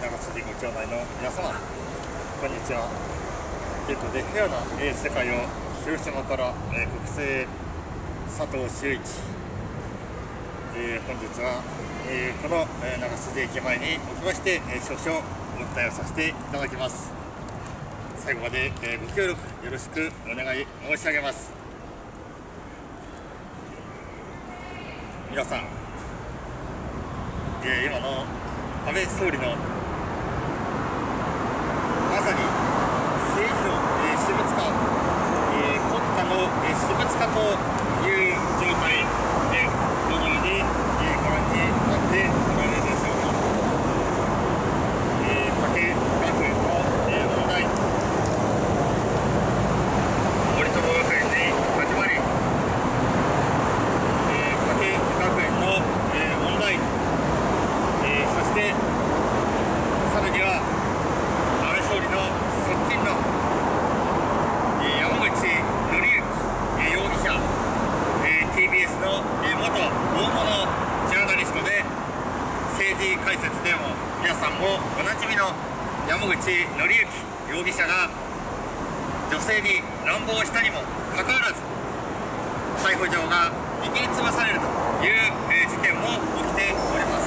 長筋ご町内の皆様、こんにちは。フェアな世界を広島から、国政佐藤修一、本日は、この、長筋駅前におきまして、少々お訴えをさせていただきます。最後まで、ご協力よろしくお願い申し上げます。皆さん、今の安倍総理のまさに政治の私物化、国家の私物化という状態でどのようにご覧になっておられるでしょうか。加計学園の問題、森友学園に始まり、加計学園の問題、そしてさらには安倍総理の側近の山口敬之容疑者、TBS の元大物ジャーナリストで政治解説でも皆さんもおなじみの山口敬之容疑者が女性に乱暴したにもかかわらず逮捕状が握りつぶされるという事件も起きております。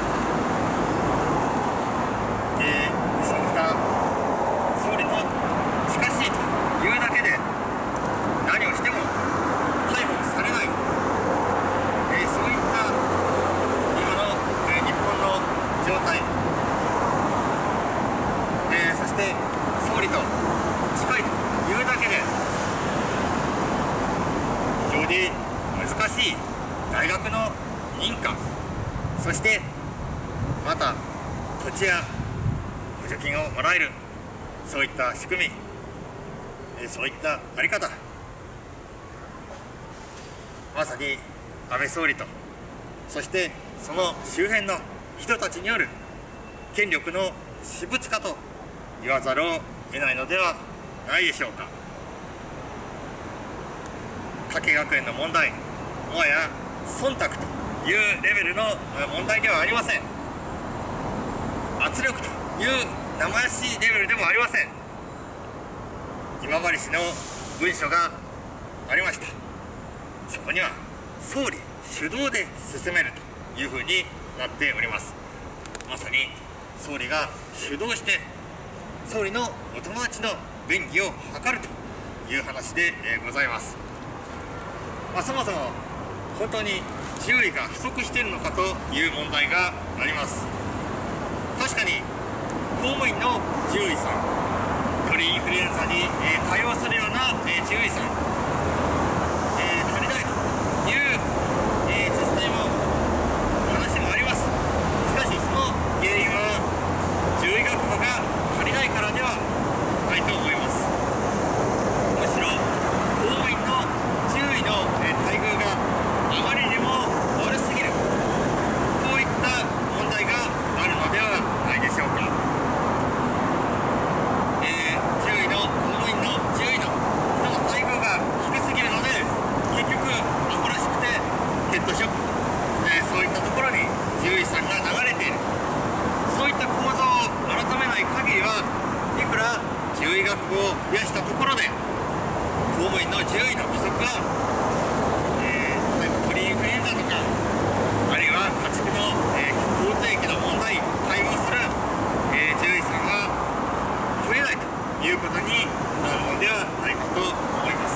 そうした総理と近しいというだけで何をしても逮捕されない、そういった今の、日本の状態、そして総理と近いというだけで非常に難しい大学の認可、そしてまた土地や補助金をもらえる、そういった仕組み、そういったあり方、まさに安倍総理とそしてその周辺の人たちによる権力の私物化と言わざるを得ないのではないでしょうか。加計学園の問題、もはや忖度というレベルの問題ではありません。圧力という生やしいレベルでもありません。今治市の文書がありました。そこには総理主導で進めるというふうになっております。まさに総理が主導して総理のお友達の便宜を図るという話でございます。そもそも本当に獣医が不足しているのかという問題があります。確かに公務員の獣医さん、鳥インフルエンザに対応するような獣医さん、足りないという自治体も話もあります。しかしその原因は獣医学部が足りないからではないと思います。むしろ公務員の獣医の待遇があまりにも悪すぎる、こういった問題があるのではないでしょうか。公務員の獣医の人の待遇が低すぎるので結局アホらしくてペットショップ、そういったところに獣医さんが流れている、そういった構造を改めない限りはいくら獣医学部を増やしたところで公務員の獣医の不足は、例えば鳥インフルエンザとかあるいは家畜の、口蹄疫の問題対応する、獣医さんが増えないということになるのではないかと思います。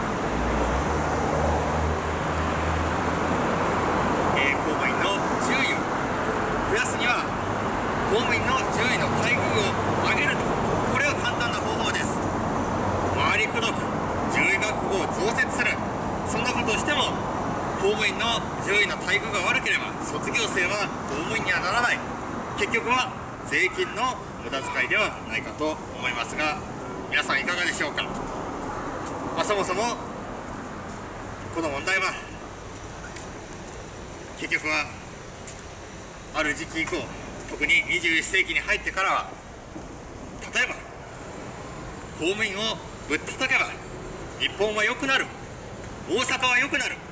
公務員の獣医を増やすには公務員の獣医の待遇を上げると、これは簡単な方法です。回りくどく獣医学部を増設する、そんなことをしても公務員の獣医の待遇が悪ければ卒業生は公務員にはならない、結局は税金の無駄遣いではないかと思いますが、皆さんいかがでしょうか。そもそもこの問題は結局はある時期以降、特に21世紀に入ってからは、例えば公務員をぶったたけば日本は良くなる、大阪は良くなる、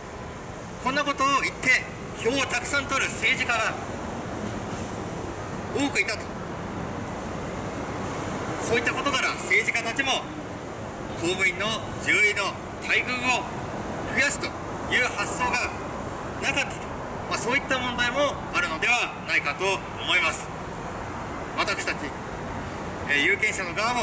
こんなことを言って票をたくさん取る政治家が多くいたと。そういったことから政治家たちも公務員の従位の待遇を増やすという発想がなかったと、そういった問題もあるのではないかと思います。私たち、有権者の側も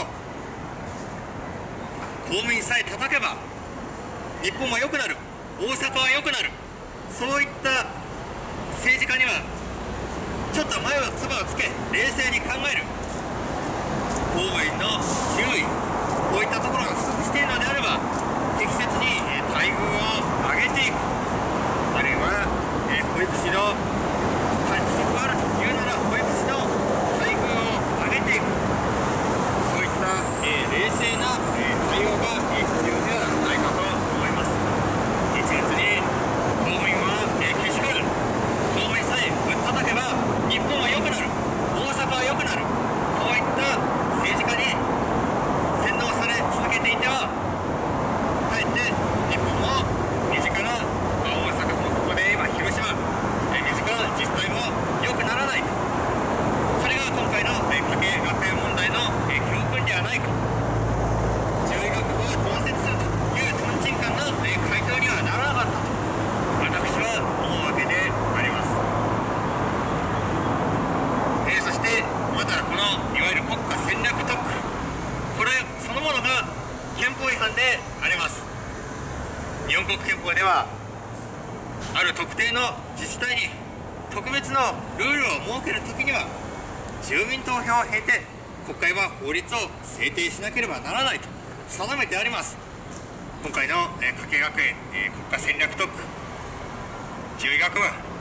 公務員さえ叩けば日本は良くなる、大阪は良くなる、そういった政治家にはちょっと前をつばをつけ冷静に考える、公務員の注意、こういったところが不足しているのであれば適切に待遇を上げていく、あるいは保育士の不足があるというなら保育士の待遇を上げていく、そういった冷静な対応が必要ではないかと思います。一律に公務員はけしからず、公務員さえぶったたけば日本は良くなる、大阪は良くなる、こういった政治家に洗脳され続けていてはかえって日本も身近な、大阪もここで言えば広島、身近な自治体も良くならないと、それが今回の家計学園問題の教訓ではないか、中医学部を増設するというとんちんかんな回答にはならなかったと私は思うわけであります。そしてまたこのいわゆる国家戦略特区、これそのものが憲法違反であります。日本国憲法ではある特定の自治体に特別のルールを設けるときには住民投票を経て国会は法律を制定しなければならないと定めてあります。今回の家計学園国家戦略特区、中医学部、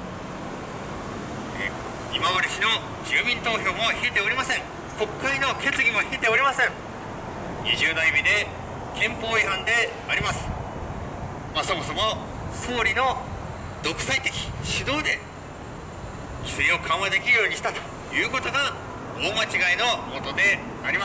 今治市の住民投票も経ておりません。国会の決議も経ておりません。二重の意味で憲法違反であります。そもそも総理の独裁的主導で規制を緩和できるようにしたということが大間違いのもとであります。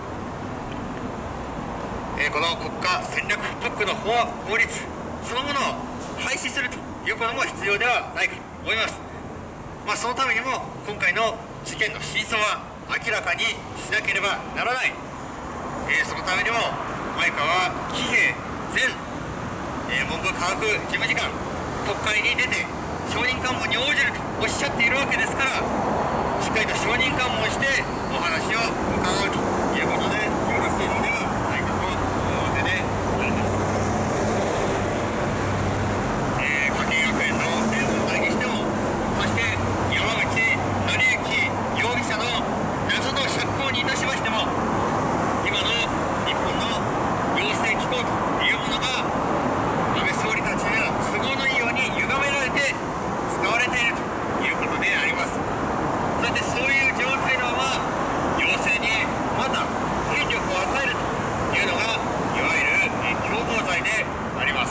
この国家戦略特区の法律そのものを廃止するということも必要ではないかと思います。そのためにも今回の事件の真相は明らかにしなければならない。そのためにも前川喜平前、文部科学事務次官、国会に出て証人喚問に応じるとおっしゃっているわけですから、しっかりと証人喚問してお話を伺うということでよろしいのではないかと思うわけであります。家計学園の問題にしても、そして山口紀之容疑者の謎の釈放にいたしましても、今の日本の行政機構というものが安倍総理たちの都合のいいように歪められて使われているということであります。そしてそういう状態のまま行政にまた権力を与えるというのがいわゆる共謀罪であります。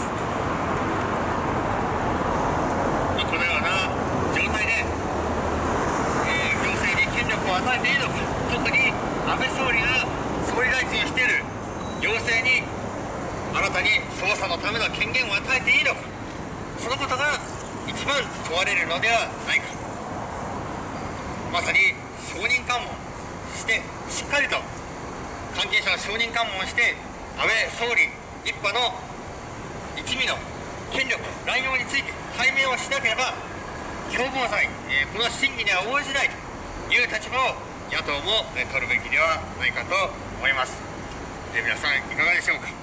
このような状態で、行政に権力を与えていいのか、特に安倍総理が総理大臣をしている行政に新たに捜査のための権限を与えていいのか、そのことが一番問われるのではないか。まさに証人喚問して、しっかりと関係者の証人喚問をして、安倍総理一派の一味の権力乱用について解明をしなければ共謀罪、この審議には応じないという立場を野党も取るべきではないかと思います。皆さんいかがでしょうか。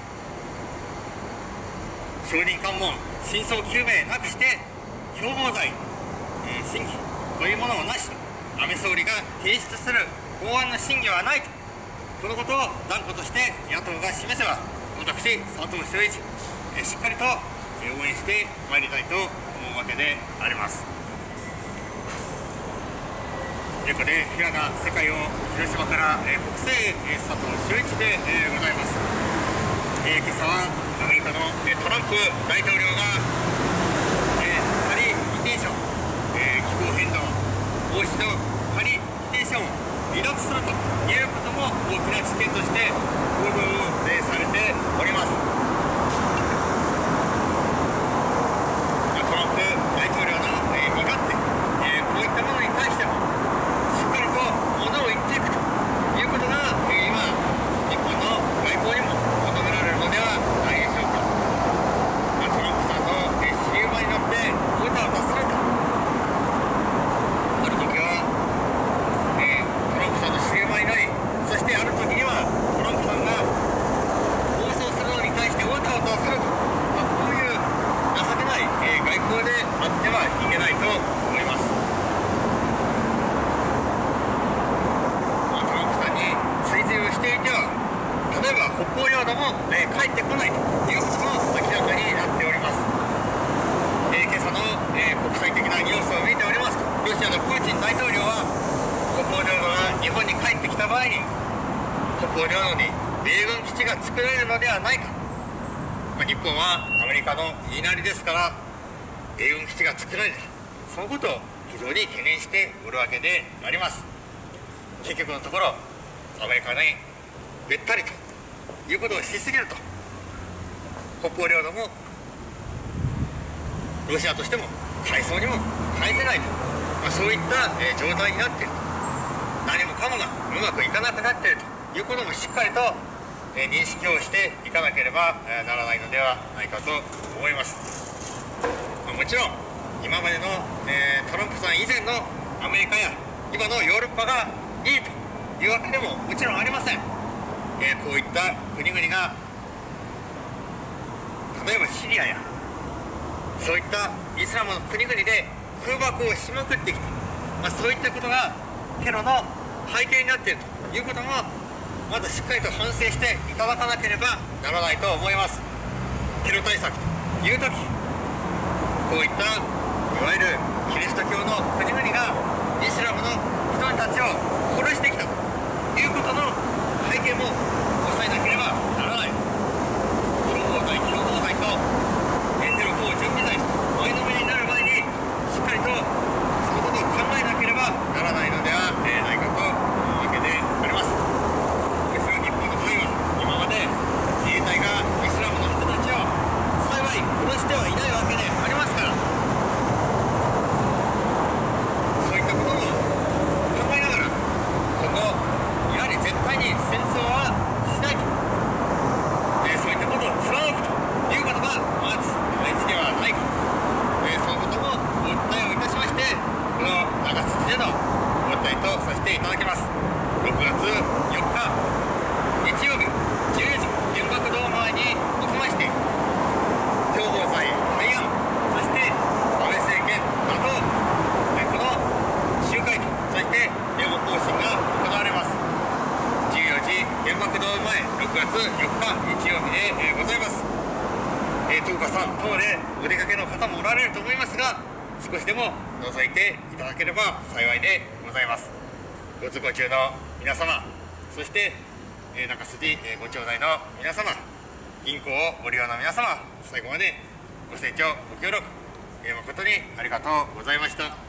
証人喚問、真相究明なくして共謀罪、審議というものをなしと安倍総理が提出する法案の審議はないと、このことを断固として野党が示せば、私佐藤修一、しっかりと応援してまいりたいと思うわけであります。ということで、平な世界を広島から国政佐藤修一でございます。今朝はアメリカのトランプ大統領がパリ議定書、気候変動防止のパリ議定書を離脱するということも大きな事件として報道されております。トランプ大統領の身勝手、こういったものに対してもしっかり国際的なニュースを見ておりますと、ロシアのプーチン大統領は北方領土が日本に帰ってきた場合に北方領土に米軍基地が作られるのではないか、日本はアメリカの言いなりですから米軍基地が作られる、そのことを非常に懸念しておるわけであります。結局のところアメリカにべったりということをしすぎると、北方領土もロシアとしても返そうにも返せないと、そういった、状態になっている、何もかもがうまくいかなくなっているということもしっかりと、認識をしていかなければならないのではないかと思います。もちろん今までの、トランプさん以前のアメリカや今のヨーロッパがいいというわけでももちろんありません。こういった国々が例えばシリアやそういったイスラムの国々で空爆をしまくってきた、そういったことがテロの背景になっているということもまずしっかりと反省していただかなければならないと思います。テロ対策という時、こういったいわゆるキリスト教の国々がイスラムの人たちを殺してきたということの背景も抑えなければならない。共謀罪、共謀罪とテロ等準備罪と前のめりになる前にしっかりとそのことを考えなければならないのではないかというわけであります。ですが日本の場合は今まで自衛隊がイスラムの人たちを幸い殺してはいないわけでありますから、そういったことも考えながら今後やはり絶対に戦争はしないと、そういったことを貫くということがまず大事ではないか、そのこともお訴えをいたしまして、この長筋でのお訴えとさせていただきます。6月4日日曜日10時、原爆ドーム前におきまして共謀罪廃案、そして安倍政権打倒、この集会とそしてデモ行進が行われます。14時原爆ドーム前6月4日日曜日でございます。東華さん等でお出かけの方もおられると思いますが、少しでも覗いていただければ幸いでございます。ご通行中の皆様、そして中筋ご町内の皆様、銀行をご利用の皆様、最後までご清聴ご協力誠にありがとうございました。